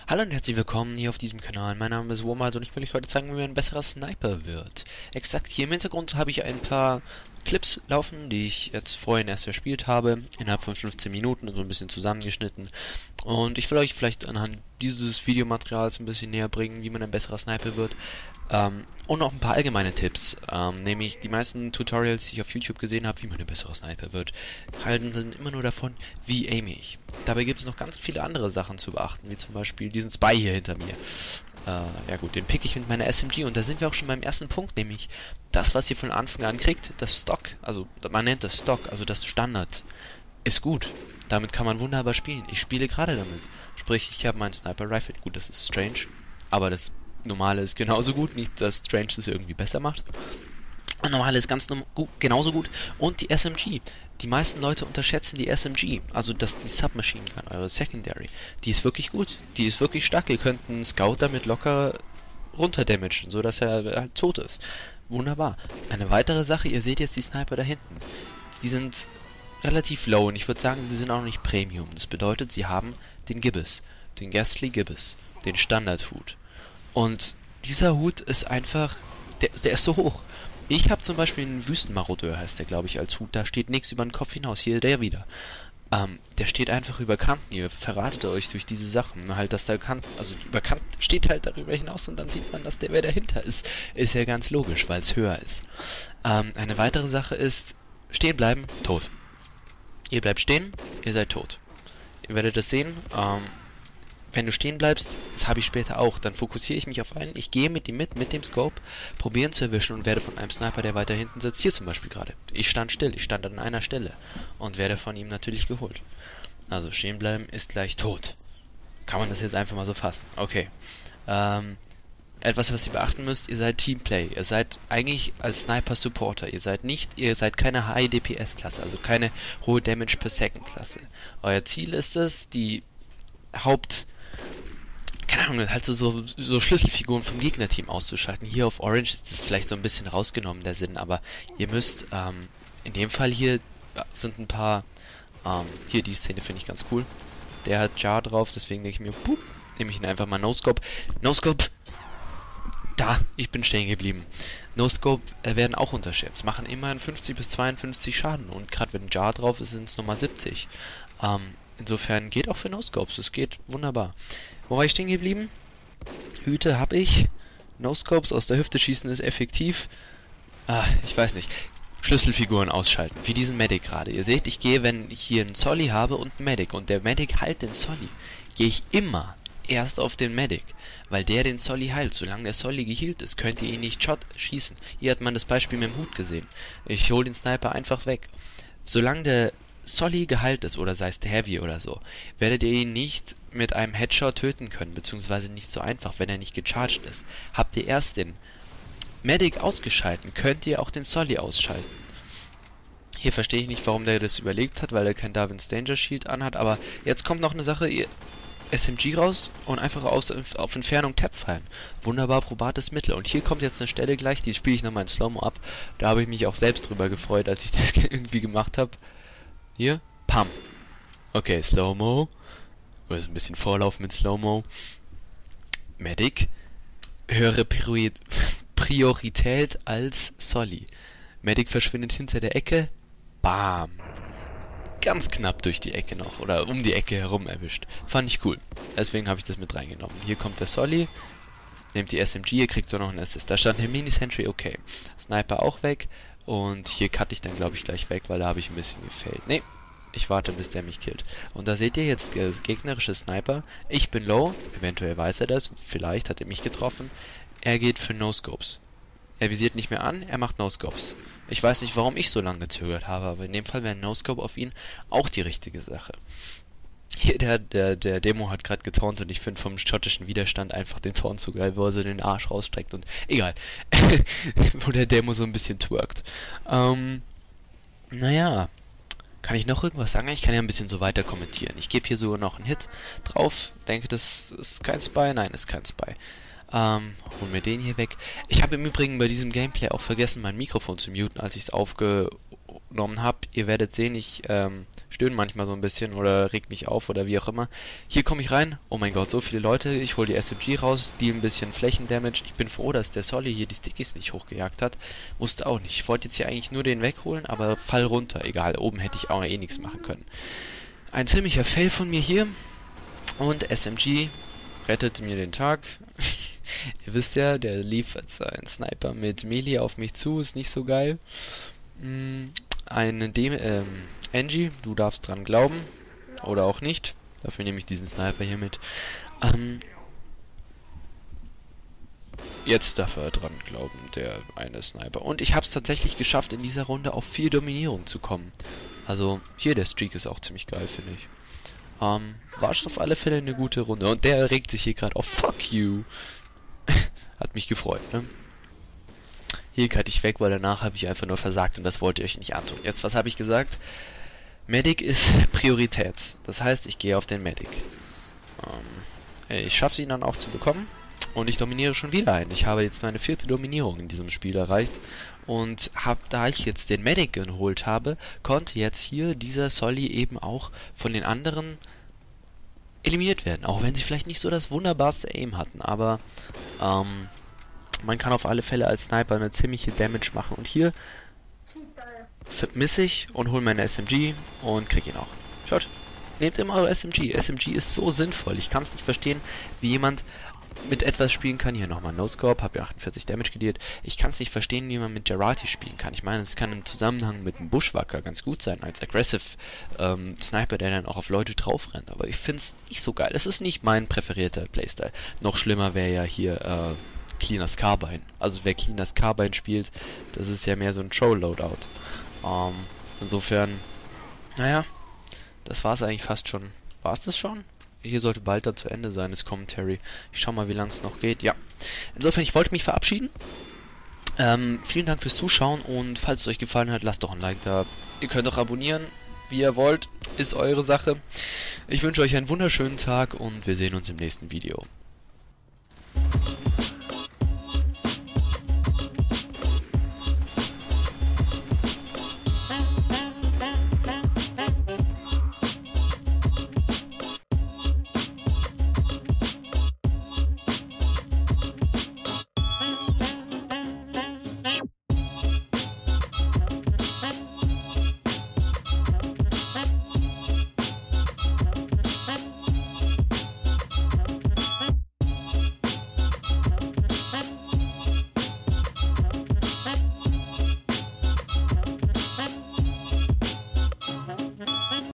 Hallo und herzlich willkommen hier auf diesem Kanal. Mein Name ist Womad und ich will euch heute zeigen, wie man ein besserer Sniper wird. Exakt hier im Hintergrund habe ich ein paar Clips laufen, die ich jetzt vorhin erst erspielt habe, innerhalb von 15 Minuten und so ein bisschen zusammengeschnitten. Und ich will euch vielleicht anhand dieses Videomaterials ein bisschen näher bringen, wie man ein besserer Sniper wird. Und noch ein paar allgemeine Tipps, nämlich die meisten Tutorials, die ich auf YouTube gesehen habe, wie man ein besserer Sniper wird, halten dann immer nur davon, wie aime ich. Dabei gibt es noch ganz viele andere Sachen zu beachten, wie zum Beispiel diesen Spy hier hinter mir. Ja gut, den pick ich mit meiner SMG und da sind wir auch schon beim ersten Punkt, nämlich das, was ihr von Anfang an kriegt, das Stock, also man nennt das Stock, also das Standard, ist gut. Damit kann man wunderbar spielen. Ich spiele gerade damit. Sprich, ich habe meinen Sniper Rifle, gut, das ist strange, aber das normale ist genauso gut, nicht dass Strange das irgendwie besser macht. Das normale ist genauso gut. Und die SMG. Die meisten Leute unterschätzen die SMG, also die Submachine Gun, eure Secondary. Die ist wirklich gut, die ist wirklich stark. Ihr könnt einen Scout damit locker runterdamagen, so dass er halt tot ist. Wunderbar. Eine weitere Sache, ihr seht jetzt die Sniper da hinten. Die sind relativ low und ich würde sagen, sie sind auch noch nicht Premium. Das bedeutet, sie haben den Gibbous, den Ghastly Gibbous, den Standardhut. Und dieser Hut ist einfach, der ist so hoch. Ich habe zum Beispiel einen Wüstenmarodeur, heißt der, glaube ich, als Hut. Da steht nichts über den Kopf hinaus. Hier der wieder. Der steht einfach über Kanten. Ihr verratet euch durch diese Sachen. Halt, dass da Kanten, also über Kanten steht halt darüber hinaus und dann sieht man, dass wer dahinter ist. Ist ja ganz logisch, weil es höher ist. Eine weitere Sache ist, stehen bleiben, tot. Ihr bleibt stehen, ihr seid tot. Ihr werdet das sehen. Wenn du stehen bleibst, das habe ich später auch, dann fokussiere ich mich auf einen, ich gehe mit ihm mit dem Scope, probieren zu erwischen und werde von einem Sniper, der weiter hinten sitzt, hier zum Beispiel gerade. Ich stand still, ich stand an einer Stelle und werde von ihm natürlich geholt. Also stehen bleiben ist gleich tot. Kann man das jetzt einfach mal so fassen. Okay. Etwas, was ihr beachten müsst, ihr seid Teamplay. Ihr seid eigentlich als Sniper Supporter. Ihr seid keine High DPS Klasse, also keine hohe Damage per Second Klasse. Euer Ziel ist es, die keine Ahnung, halt so Schlüsselfiguren vom Gegnerteam auszuschalten. Hier auf Orange ist das vielleicht so ein bisschen rausgenommen, der Sinn, aber ihr müsst, in dem Fall hier sind ein paar, hier die Szene finde ich ganz cool. Der hat Jar drauf, deswegen denke ich mir, nehme ich ihn einfach mal No-Scope. No-Scope! Da, ich bin stehen geblieben. No-Scope werden auch unterschätzt, machen immerhin 50 bis 52 Schaden und gerade wenn Jar drauf ist, sind es nochmal 70. Insofern geht auch für No-Scopes, es geht wunderbar. Wo war ich stehen geblieben? Hüte habe ich. No-Scopes aus der Hüfte schießen ist effektiv. Ich weiß nicht. Schlüsselfiguren ausschalten, wie diesen Medic gerade. Ihr seht, ich gehe, wenn ich hier einen Solly habe und einen Medic und der Medic heilt den Solly, gehe ich immer erst auf den Medic, weil der den Solly heilt. Solange der Solly geheilt ist, könnt ihr ihn nicht schießen. Hier hat man das Beispiel mit dem Hut gesehen. Ich hole den Sniper einfach weg. Solange der Solly geheilt ist, oder sei es der Heavy oder so, werdet ihr ihn nicht mit einem Headshot töten können, beziehungsweise nicht so einfach, wenn er nicht gecharged ist. Habt ihr erst den Medic ausgeschalten, könnt ihr auch den Solly ausschalten. Hier verstehe ich nicht, warum der das überlegt hat, weil er kein Darwin's Danger Shield anhat, aber jetzt kommt noch eine Sache, ihr SMG raus und einfach auf Entfernung Tap fallen. Wunderbar probates Mittel. Und hier kommt jetzt eine Stelle gleich, die spiele ich nochmal in Slow-Mo ab. Da habe ich mich auch selbst drüber gefreut, als ich das irgendwie gemacht habe. Hier, Pam. Okay, Slow-Mo. Oder so ein bisschen Vorlauf mit Slow-Mo. Medic. Höhere Priorität als Solly. Medic verschwindet hinter der Ecke. Bam. Ganz knapp durch die Ecke noch. Oder um die Ecke herum erwischt. Fand ich cool. Deswegen habe ich das mit reingenommen. Hier kommt der Solly. Nehmt die SMG, ihr kriegt so noch einen Assist. Da stand der Mini-Sentry, okay. Sniper auch weg. Und hier cutte ich dann, glaube ich, gleich weg, weil da habe ich ein bisschen gefailt. Nee, ich warte, bis der mich killt. Und da seht ihr jetzt gegnerische Sniper. Ich bin low, eventuell weiß er das, vielleicht hat er mich getroffen. Er geht für No-Scopes. Er visiert nicht mehr an, er macht No-Scopes. Ich weiß nicht, warum ich so lange gezögert habe, aber in dem Fall wäre ein No-Scope auf ihn auch die richtige Sache. Hier, der Demo hat gerade getaunt und ich finde vom schottischen Widerstand einfach den Ton zu geil, wo er so den Arsch rausstreckt und egal. Wo der Demo so ein bisschen twerkt. Naja. Kann ich noch irgendwas sagen? Ich kann ja ein bisschen so weiter kommentieren. Ich gebe hier sogar noch einen Hit drauf. Denke, das ist kein Spy. Nein, ist kein Spy. Holen wir den hier weg. Ich habe im Übrigen bei diesem Gameplay auch vergessen, mein Mikrofon zu muten, als ich es aufgenommen habe. Ihr werdet sehen, ich stöhne manchmal so ein bisschen oder regt mich auf oder wie auch immer. Hier komme ich rein, oh mein Gott, so viele Leute, ich hole die SMG raus, deal ein bisschen Flächendamage. Ich bin froh, dass der Solly hier die Stickies nicht hochgejagt hat. Musste auch nicht. Ich wollte jetzt hier eigentlich nur den wegholen, aber fall runter. Egal, oben hätte ich auch eh nichts machen können. Ein ziemlicher Fail von mir hier. Und SMG rettet mir den Tag. Ihr wisst ja, der liefert seinen Sniper mit Melee auf mich zu, ist nicht so geil. Angie, du darfst dran glauben. Oder auch nicht. Dafür nehme ich diesen Sniper hier mit. Jetzt darf er dran glauben, der eine Sniper. Und ich habe es tatsächlich geschafft, in dieser Runde auf 4 Dominierung zu kommen. Also, hier der Streak ist auch ziemlich geil, finde ich. War es auf alle Fälle eine gute Runde. Und der regt sich hier gerade auf. Fuck you. Hat mich gefreut, ne? Hier cutte ich weg, weil danach habe ich einfach nur versagt und das wollt ihr euch nicht antun. Jetzt, was habe ich gesagt? Medic ist Priorität. Das heißt, ich gehe auf den Medic. Ich schaffe es ihn dann auch zu bekommen. Und ich dominiere schon wieder ein. Ich habe jetzt meine 4. Dominierung in diesem Spiel erreicht. Und da ich jetzt den Medic geholt habe, konnte jetzt hier dieser Solly eben auch von den anderen eliminiert werden. Auch wenn sie vielleicht nicht so das wunderbarste Aim hatten. Aber man kann auf alle Fälle als Sniper eine ziemliche Damage machen. Und hier misse ich und hole meine SMG und krieg ihn auch. Schaut, nehmt immer eure SMG. SMG ist so sinnvoll. Ich kann es nicht verstehen, wie jemand mit etwas spielen kann. Hier nochmal No-Scope, habe ja 48 Damage gedealt. Ich kann es nicht verstehen, wie man mit Jarate spielen kann. Ich meine, es kann im Zusammenhang mit einem Bushwhacker ganz gut sein, als Aggressive Sniper, der dann auch auf Leute drauf rennt. Aber ich finde es nicht so geil. Es ist nicht mein präferierter Playstyle. Noch schlimmer wäre ja hier Cleaners Carbine. Also wer Cleaners Carbine spielt, das ist ja mehr so ein Troll-Loadout. Insofern, naja, das war es eigentlich fast schon. War es das schon? Hier sollte bald dann zu Ende sein, das Commentary. Ich schau mal, wie lange es noch geht. Ja. Insofern, ich wollte mich verabschieden. Vielen Dank fürs Zuschauen und falls es euch gefallen hat, lasst doch ein Like da. Ihr könnt auch abonnieren, wie ihr wollt. Ist eure Sache. Ich wünsche euch einen wunderschönen Tag und wir sehen uns im nächsten Video.